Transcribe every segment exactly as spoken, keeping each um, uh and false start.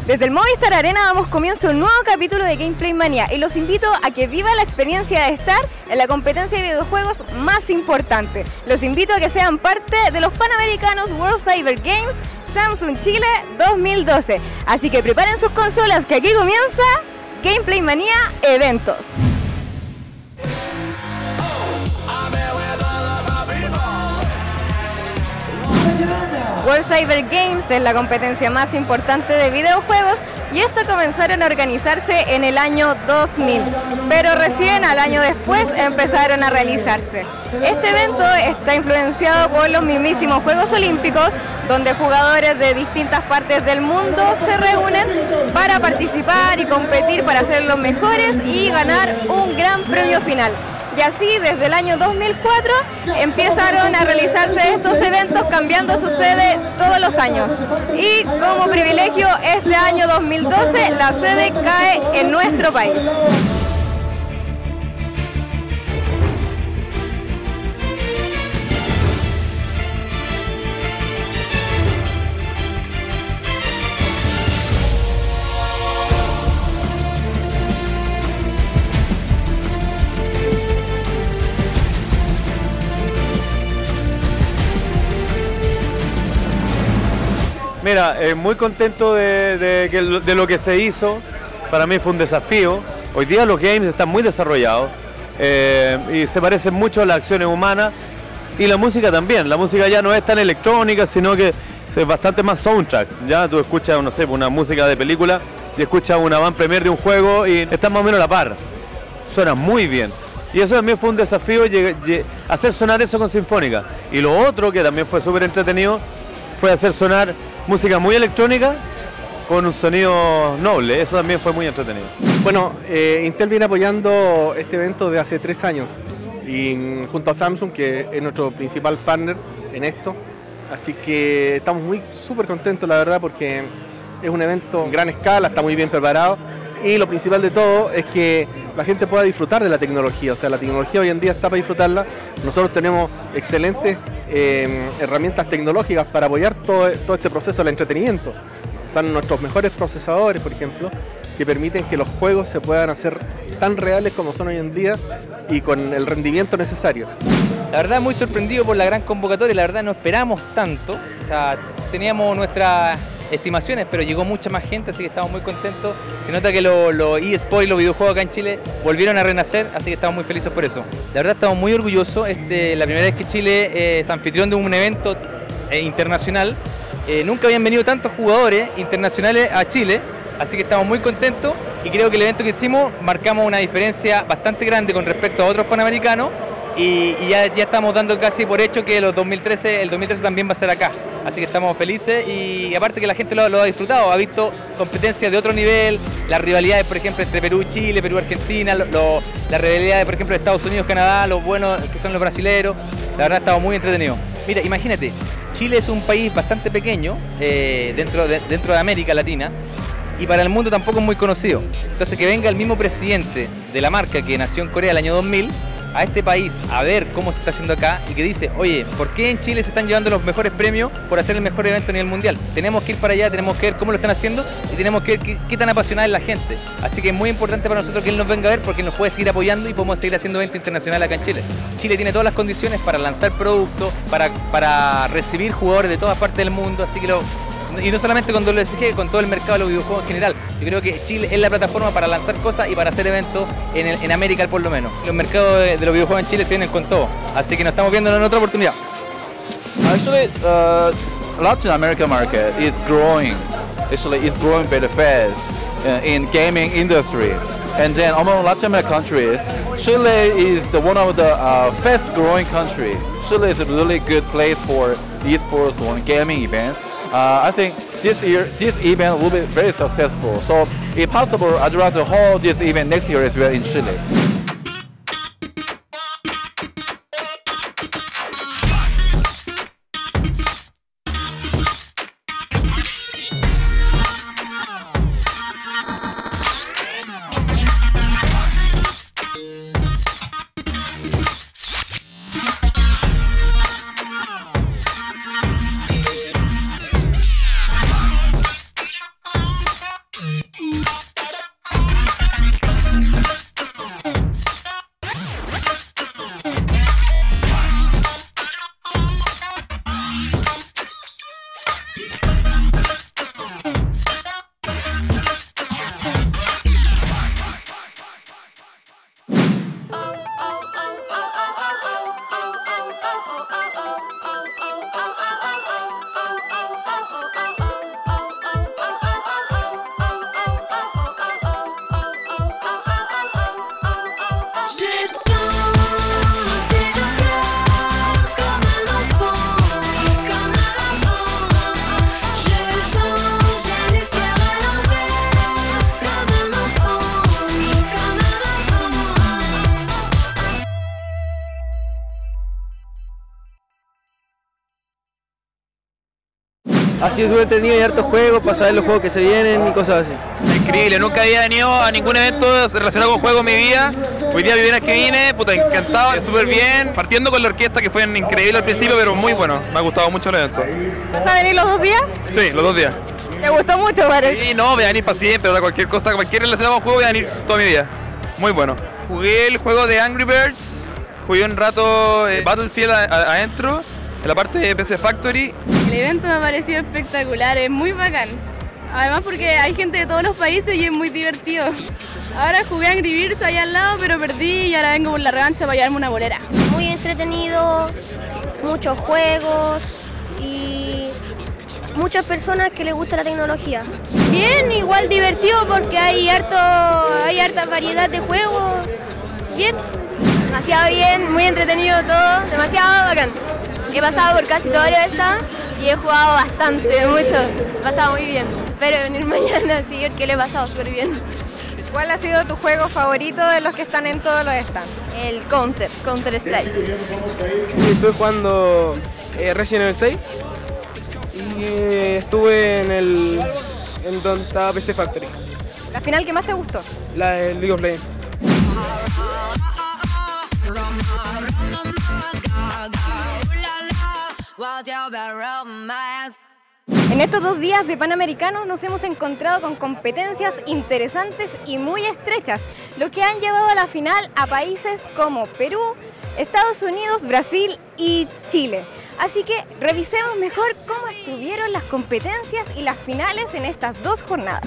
Desde el Movistar Arena damos comienzo a un nuevo capítulo de Gameplay Manía y los invito a que vivan la experiencia de estar en la competencia de videojuegos más importante. Los invito a que sean parte de los Panamericanos World Cyber Games Samsung Chile dos mil doce. Así que preparen sus consolas que aquí comienza Gameplay Manía Eventos. World Cyber Games es la competencia más importante de videojuegos y esto comenzaron a organizarse en el año dos mil, pero recién al año después empezaron a realizarse. Este evento está influenciado por los mismísimos Juegos Olímpicos, donde jugadores de distintas partes del mundo se reúnen para participar y competir para ser los mejores y ganar un gran premio final. Y así desde el año dos mil cuatro empezaron a realizarse estos eventos cambiando su sede todos los años. Y como privilegio este año dos mil doce la sede cae en nuestro país. Mira, eh, muy contento de, de, de, de lo que se hizo. Para mí fue un desafío. Hoy día los games están muy desarrollados eh, y se parecen mucho a las acciones humanas y la música también. La música ya no es tan electrónica, sino que es bastante más soundtrack. Ya tú escuchas, no sé, una música de película y escuchas una van premier de un juego y están más o menos a la par. Suena muy bien. Y eso también fue un desafío, hacer sonar eso con Sinfónica. Y lo otro, que también fue súper entretenido, fue hacer sonar música muy electrónica con un sonido noble. Eso también fue muy entretenido. Bueno, eh, Intel viene apoyando este evento de hace tres años y junto a Samsung, que es nuestro principal partner en esto. Así que estamos muy súper contentos, la verdad, porque es un evento en gran escala, está muy bien preparado y lo principal de todo es que la gente pueda disfrutar de la tecnología. O sea, la tecnología hoy en día está para disfrutarla. Nosotros tenemos excelentes eh, herramientas tecnológicas para apoyar todo, todo este proceso del entretenimiento. Están nuestros mejores procesadores, por ejemplo, que permiten que los juegos se puedan hacer tan reales como son hoy en día y con el rendimiento necesario. La verdad, muy sorprendido por la gran convocatoria. La verdad, no esperamos tanto. O sea, teníamos nuestras estimaciones, pero llegó mucha más gente, así que estamos muy contentos. Se nota que los lo eSports y los videojuegos acá en Chile volvieron a renacer, así que estamos muy felices por eso. La verdad, estamos muy orgullosos. Este, la primera vez que Chile eh, es anfitrión de un evento eh, internacional. Eh, nunca habían venido tantos jugadores internacionales a Chile, así que estamos muy contentos y creo que el evento que hicimos marcamos una diferencia bastante grande con respecto a otros panamericanos. Y, y ya, ya estamos dando casi por hecho que los dos mil trece, el dos mil trece también va a ser acá. Así que estamos felices y, y aparte que la gente lo, lo ha disfrutado, ha visto competencias de otro nivel, las rivalidades, por ejemplo, entre Perú y Chile, Perú y Argentina, lo, lo, las rivalidades, por ejemplo, de Estados Unidos, Canadá, los buenos que son los brasileros. La verdad, estamos muy entretenidos. Mira, imagínate, Chile es un país bastante pequeño eh, dentro, de, dentro de América Latina y para el mundo tampoco es muy conocido. Entonces, que venga el mismo presidente de la marca que nació en Corea el año dos mil a este país a ver cómo se está haciendo acá y que dice, oye, ¿por qué en Chile se están llevando los mejores premios por hacer el mejor evento a nivel mundial? Tenemos que ir para allá, tenemos que ver cómo lo están haciendo y tenemos que ver qué, qué tan apasionada es la gente. Así que es muy importante para nosotros que él nos venga a ver porque nos puede seguir apoyando y podemos seguir haciendo eventos internacionales acá en Chile. Chile tiene todas las condiciones para lanzar productos, para, para recibir jugadores de todas partes del mundo, así que lo... Y no solamente con W S G, con todo el mercado de los videojuegos en general. Yo creo que Chile es la plataforma para lanzar cosas y para hacer eventos en, el, en América por lo menos. Los mercados de, de los videojuegos en Chile se vienen con todo. Así que nos estamos viendo en otra oportunidad. Actually, uh, Latin American market is growing. Actually, it's growing very fast uh, in gaming industry. And then among Latin American countries, Chile is the one of the uh, fast growing country. Chile is a really good place for esports or gaming events. Uh, I think this year, this event will be very successful. So, if possible, I'd like to hold this event next year as well in Chile. Ha sido súper entretenido y hartos juegos para saber los juegos que se vienen y cosas así. Increíble, nunca había venido a ningún evento relacionado con juegos en mi vida. Hoy día vivir aquí vine, puta, encantado, súper bien. Partiendo con la orquesta que fue increíble al principio, pero muy bueno. Me ha gustado mucho el evento. ¿Vas a venir los dos días? Sí, los dos días. ¿Te gustó mucho, parece? Sí, no, voy a venir para siempre, o sea, cualquier cosa, cualquier relacionado con juego voy a venir todo mi día. Muy bueno. Jugué el juego de Angry Birds, jugué un rato eh, Battlefield adentro, en la parte de P C Factory. El evento me ha parecido espectacular, es muy bacán. Además porque hay gente de todos los países y es muy divertido. Ahora jugué Angry Birds allá al lado, pero perdí y ahora vengo por la revancha para llevarme una bolera. Muy entretenido, muchos juegos y muchas personas que les gusta la tecnología. Bien, igual divertido porque hay harto, hay harta variedad de juegos. Bien. Demasiado bien, muy entretenido todo, demasiado bacán. He pasado por casi toda esta y he jugado bastante, mucho. He pasado muy bien. Espero venir mañana, sí, es que le he pasado súper bien. ¿Cuál ha sido tu juego favorito de los que están en todos los stands? El Counter, Counter Strike. Estuve jugando eh, Resident Evil seis y eh, estuve en el en donde estaba P C Factory. ¿La final que más te gustó? La de League of Legends. En estos dos días de Panamericano nos hemos encontrado con competencias interesantes y muy estrechas, lo que han llevado a la final a países como Perú, Estados Unidos, Brasil y Chile. Así que revisemos mejor cómo estuvieron las competencias y las finales en estas dos jornadas.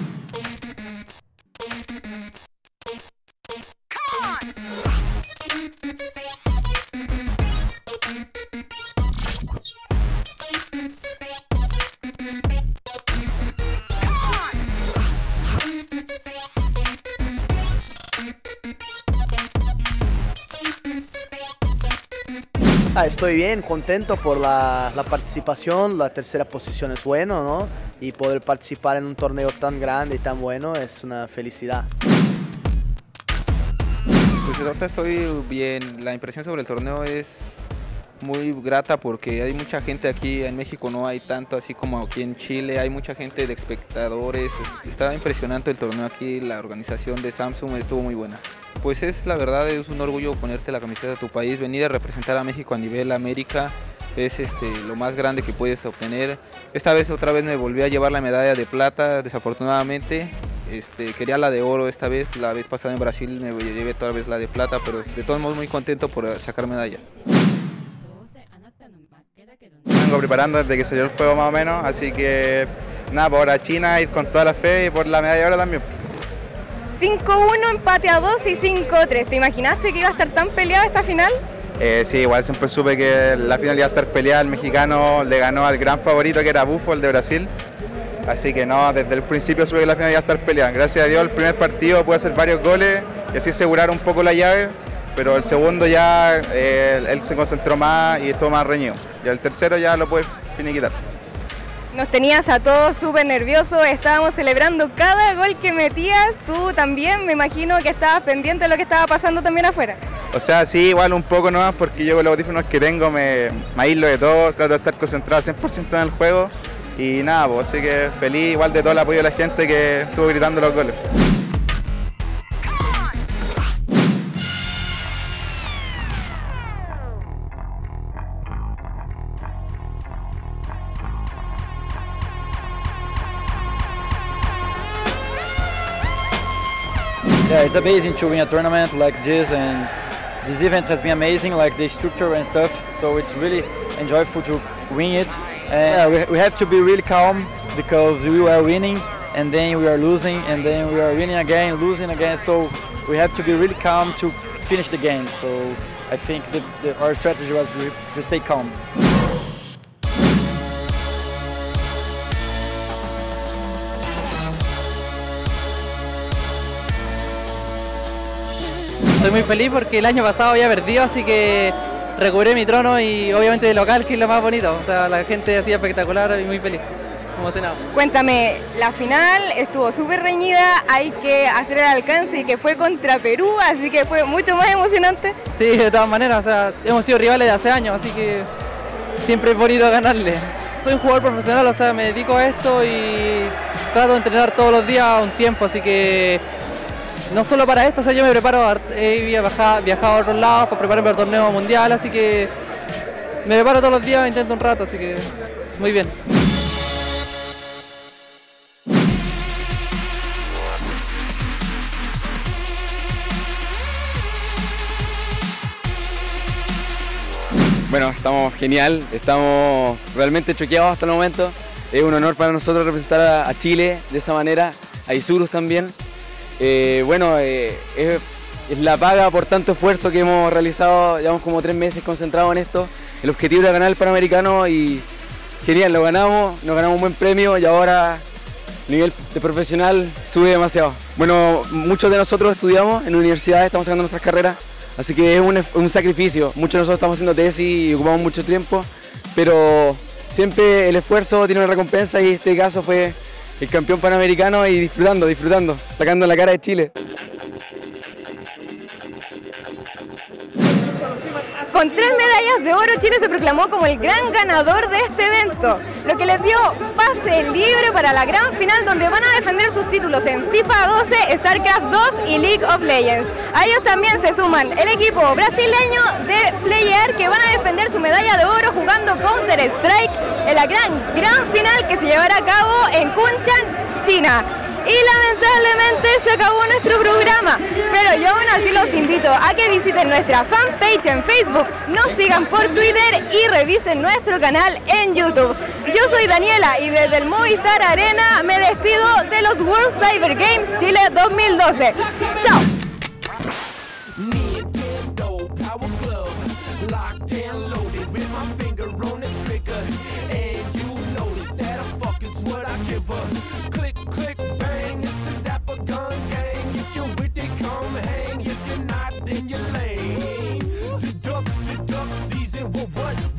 Ah, estoy bien, contento por la, la participación, la tercera posición es bueno, ¿no? Y poder participar en un torneo tan grande y tan bueno es una felicidad. Pues ahorita estoy bien, la impresión sobre el torneo es muy grata porque hay mucha gente aquí, en México no hay tanto así como aquí en Chile, hay mucha gente de espectadores, está impresionante el torneo aquí, la organización de Samsung estuvo muy buena. Pues es la verdad, es un orgullo ponerte la camiseta de tu país, venir a representar a México a nivel América, es este, lo más grande que puedes obtener. Esta vez otra vez me volví a llevar la medalla de plata, desafortunadamente, este, quería la de oro esta vez, la vez pasada en Brasil me llevé otra vez la de plata, pero de todos modos muy contento por sacar medallas. Vengo preparando desde que salió el juego más o menos, así que nada, por ahora China, ir con toda la fe y por la medalla de oro también. cinco uno, empate a dos y cinco tres. ¿Te imaginaste que iba a estar tan peleada esta final? Eh, sí, igual siempre supe que la final iba a estar peleada, el mexicano le ganó al gran favorito que era Buffo, el de Brasil. Así que no, desde el principio supe que la final iba a estar peleada. Gracias a Dios el primer partido pude hacer varios goles y así asegurar un poco la llave, pero el segundo ya eh, él se concentró más y estuvo más reñido. Y el tercero ya lo pude finiquitar. Nos tenías a todos súper nerviosos, estábamos celebrando cada gol que metías, tú también me imagino que estabas pendiente de lo que estaba pasando también afuera. O sea, sí, igual un poco nomás porque yo con los audífonos que tengo me, me aíslo de todo, trato de estar concentrado cien por ciento en el juego y nada, pues así que feliz igual de todo el apoyo de la gente que estuvo gritando los goles. Yeah, it's amazing to win a tournament like this, and this event has been amazing, like the structure and stuff, so it's really enjoyable to win it. And yeah, we, we have to be really calm because we are winning and then we are losing and then we are winning again, losing again, so we have to be really calm to finish the game. So I think the, the, our strategy was to, to stay calm. Estoy muy feliz porque el año pasado había perdido, así que recuperé mi trono y obviamente de local, que es lo más bonito. O sea, la gente hacía espectacular y muy feliz, emocionado. Cuéntame, la final estuvo súper reñida, hay que hacer el alcance y que fue contra Perú, así que fue mucho más emocionante. Sí, de todas maneras, o sea, hemos sido rivales de hace años, así que siempre es bonito ganarle. soy un jugador profesional, o sea, me dedico a esto y trato de entrenar todos los días un tiempo, así que no solo para esto, o sea, yo me preparo, he viajado, viajado a otros lados para prepararme para el torneo mundial, así que me preparo todos los días, intento un rato, así que muy bien. Bueno, estamos genial, estamos realmente choqueados hasta el momento. Es un honor para nosotros representar a, a Chile de esa manera, a Isurus también. Eh, bueno, eh, es, es la paga por tanto esfuerzo que hemos realizado, llevamos como tres meses concentrados en esto. El objetivo era ganar el Panamericano y genial, lo ganamos, nos ganamos un buen premio y ahora el nivel de profesional sube demasiado. Bueno, muchos de nosotros estudiamos en universidades, estamos sacando nuestras carreras. Así que es un, un sacrificio, muchos de nosotros estamos haciendo tesis y ocupamos mucho tiempo, pero siempre el esfuerzo tiene una recompensa y este caso fue el campeón panamericano y disfrutando, disfrutando, sacando la cara de Chile. Con tres medallas de oro, Chile se proclamó como el gran ganador de este evento, lo que les dio pase libre para la gran final donde van a defender sus títulos en FIFA doce, StarCraft dos y League of Legends. A ellos también se suman el equipo brasileño de Player que van a defender su medalla de oro jugando Counter Strike en la gran, gran final que se llevará a cabo en Kunshan, China. Y lamentablemente se acabó nuestro programa, pero yo aún así los invito a que visiten nuestra fanpage en Facebook, nos sigan por Twitter y revisen nuestro canal en YouTube. Yo soy Daniela y desde el Movistar Arena me despido de los World Cyber Games Chile dos mil doce. ¡Chao! Then you're lame. The duck, the duck season, well, what?